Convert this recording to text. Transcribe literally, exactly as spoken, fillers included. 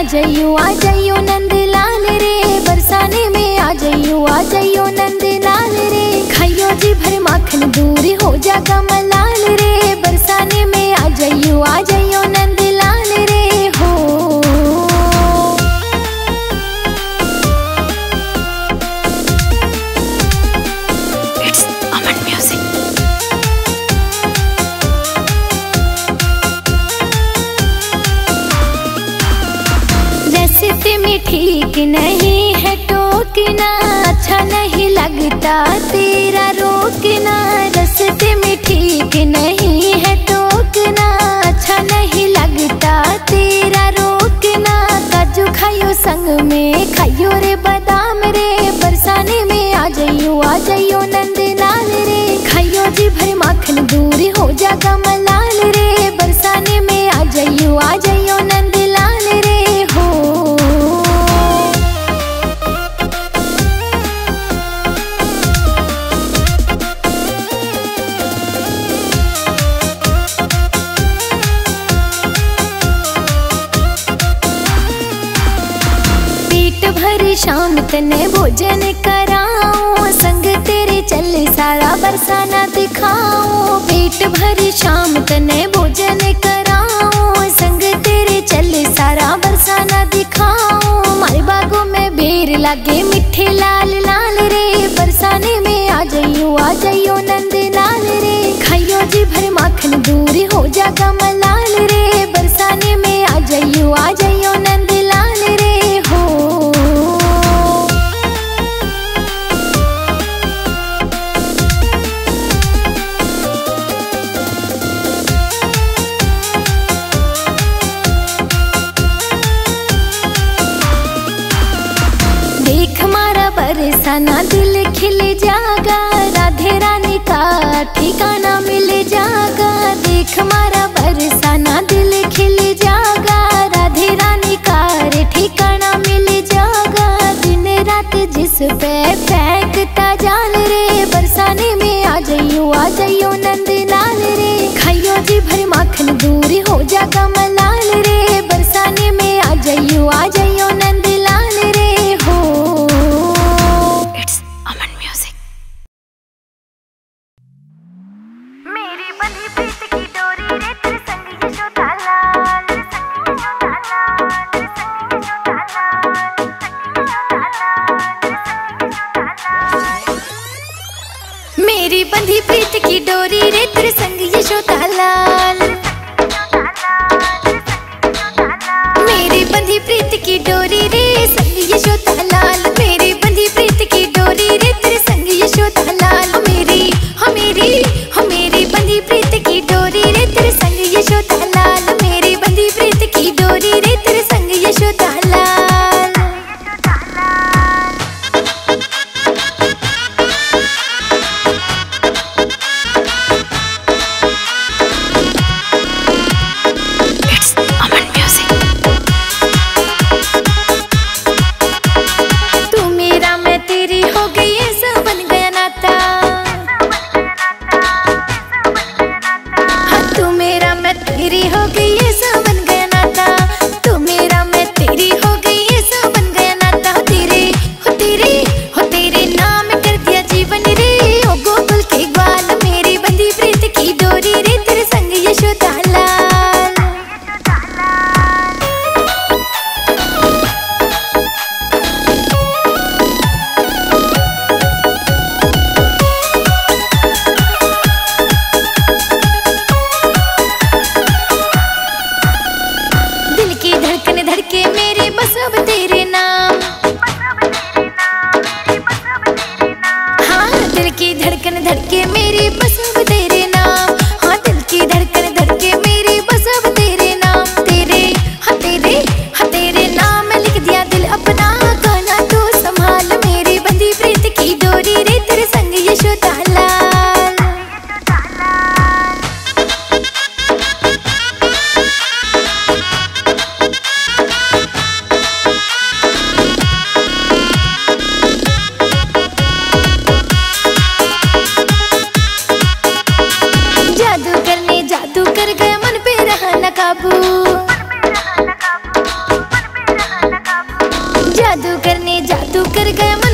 जाइयो आ जाइयो नंदलाल रे, बरसाने में आ जाइयो आ जाइयो नंदलाल रे। खाइयो जी भर माखन दूर हो जागा मलाल रे, बरसाने में आ जाइयो आ जाइयो नंदलाल रे हो। It's Aman Music। रेसिपी में ठीक नहीं है टोकना, अच्छा नहीं लगता तेरा रोकना। रेसिपी में ठीक नहीं है टोकना, अच्छा नहीं लगता तेरा रोकना। काजू खाइयो संग में खाइयो रे बादाम रे, बरसाने में आ जाइयो आ जाइयो नंदलाल रे। खाइयो जी भर माखन दूर हो जागा मलाल रे, बरसाने में आ जाइयो आ जाइयो नंदलाल रे हो। भर शाम तने भोजन कराऊं, संग तेरे चल सारा बरसाना दिखाऊं। पेट भर शाम तने भोजन कराऊं, संग तेरे चल सारा बरसाना दिखाऊं। मारे बागों में बेर लागे मिठे लाल लाल रे, बरसाने में आ जाइयो आ जाइयो नंदलाल रे। खाइयो जी भर माखन दूर हो जागा मलाल रे, बरसाने में आ जाइयो आ जाइयो नंदलाल रे हो। देख मारा बरसाना दिल खिल जागा, राधे रानी का ठिकाना मिल जागा। देख मारा बरसाना दिल खिल जागा, राधे रानी का ठिकाना मिल जागा। दिन रात जिस पे फेंकता जाल रे, बरसाने में आ जाइयो आ जाइयो नंदलाल रे। खाइयो जी भर माखन दूर हो जागा मलाल रे, बरसाने में आ जाइयो आ जाइयो नंदलाल रे हो। It's Aman Music। मेरी बंधी प्रीत की डोरी रे, तेरे संग यशोदा लाल, संग यशोदा लाल, संग यशोदा लाल, संग यशोदा लाल। मेरी बंधी प्रीत की डोरी रे, तेरे संग यशोदा लाल। मेरी बंधी प्रीत की डोरी रे, संग यशोदा लाल। मेरी बंधी प्रीत की डोरी रे, तेरे संग यशोदा लाल। मेरी हो मेरी हो मेरी बंधी प्रीत की डोरी रे, तेरे संग यशोदा लाल। मेरी बंधी प्रीत की डोरी रे, तेरे संग यशोदा लाल। It's Aman Music। तू मेरा मैं तेरी हो गई ऐसा बन गया नाता। हाँ तू मेरा मैं तेरी हो गई ऐसा बन गया नाता। तू मेरा मैं तेरी हो गई ऐसा बन गया नाता। हो तेरे हो तेरे हो तेरे नाम कर दिया जीवन रे, ओ गोकुल के ग्वाल। मेरी बंधी प्रीत की डोरी रे, तेरे संग यशोदा लाल। जादू करने जादू कर गए